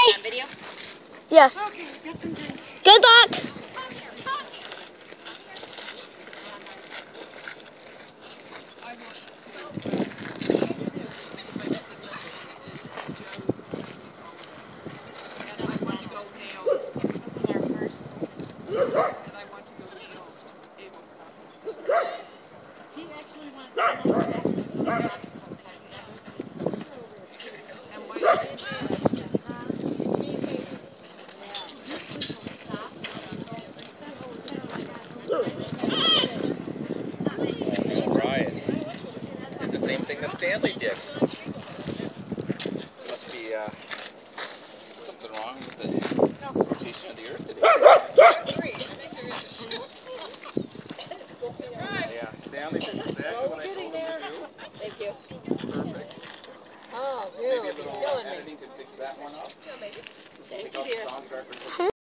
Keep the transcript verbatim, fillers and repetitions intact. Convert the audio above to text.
On video? Yes. Good luck. Ryot did the same thing that Stanley did. Must be uh, something wrong with the rotation of the Earth today. Yeah, Stanley did exactly what I told him to do. Thank you. Perfect. Oh, Maybe a little editing could fix that one up. Thank Take out you, the dear. sound card.